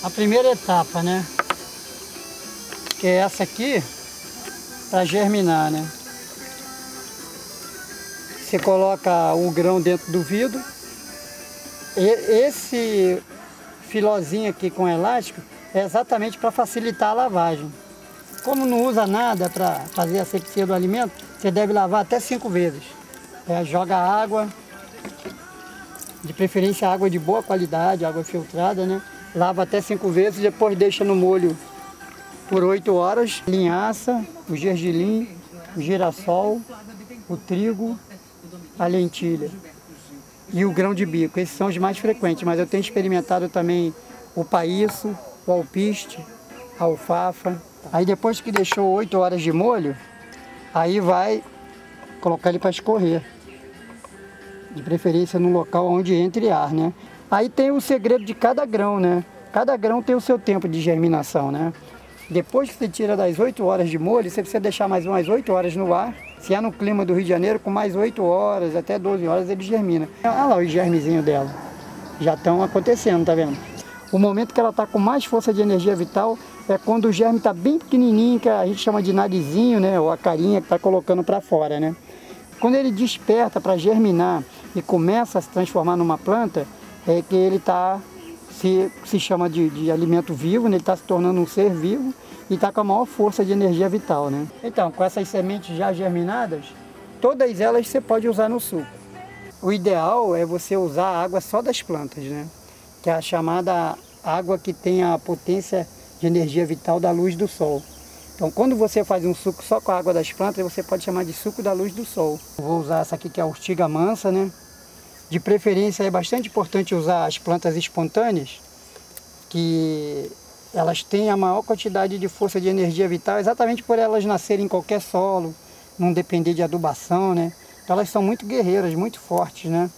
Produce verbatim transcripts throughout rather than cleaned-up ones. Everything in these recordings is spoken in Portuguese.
a primeira etapa, né? Que é essa aqui, para germinar, né? Você coloca o grão dentro do vidro. E esse filozinho aqui com elástico é exatamente para facilitar a lavagem. Como não usa nada para fazer a asepsia do alimento, você deve lavar até cinco vezes. É, joga água, de preferência água de boa qualidade, água filtrada, né? Lava até cinco vezes, depois deixa no molho por oito horas. Linhaça, o gergelim, o girassol, o trigo, a lentilha e o grão de bico. Esses são os mais frequentes, mas eu tenho experimentado também o paíço, o alpiste, a alfafa. Aí depois que deixou oito horas de molho, aí vai colocar ele para escorrer. De preferência no local onde entre ar, né? Aí tem o segredo de cada grão, né? Cada grão tem o seu tempo de germinação, né? Depois que você tira das oito horas de molho, você precisa deixar mais umas oito horas no ar. Se é no clima do Rio de Janeiro, com mais oito horas, até doze horas, ele germina. Olha lá os germezinhos dela. Já estão acontecendo, tá vendo? O momento que ela está com mais força de energia vital é quando o germe está bem pequenininho, que a gente chama de narizinho, né? Ou a carinha que está colocando para fora, né? Quando ele desperta para germinar e começa a se transformar numa planta, é que ele está, se, se chama de, de alimento vivo, né? Ele está se tornando um ser vivo e está com a maior força de energia vital, né? Então, com essas sementes já germinadas, todas elas você pode usar no suco. O ideal é você usar a água só das plantas, né? Que é a chamada água que tem a potência de energia vital da luz do sol. Então, quando você faz um suco só com a água das plantas, você pode chamar de suco da luz do sol. Eu vou usar essa aqui que é a urtiga mansa, né? De preferência é bastante importante usar as plantas espontâneas, que elas têm a maior quantidade de força de energia vital, exatamente por elas nascerem em qualquer solo, não depender de adubação, né? Então, elas são muito guerreiras, muito fortes, né?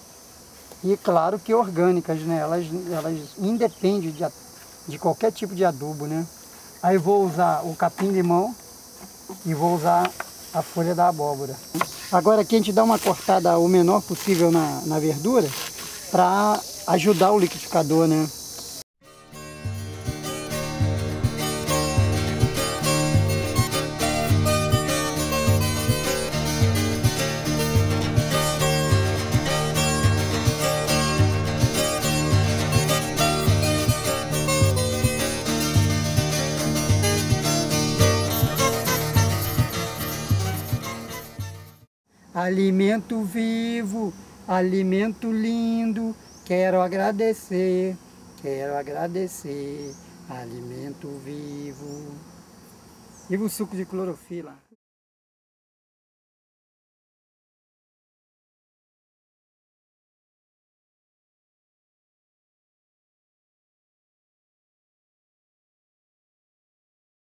E claro que orgânicas, né? Elas, elas independem de, de qualquer tipo de adubo, né? Aí vou usar o capim-limão e vou usar a folha da abóbora. Agora aqui a gente dá uma cortada o menor possível na, na verdura para ajudar o liquidificador, né? Alimento vivo, alimento lindo, quero agradecer, quero agradecer, alimento vivo. Viva o suco de clorofila.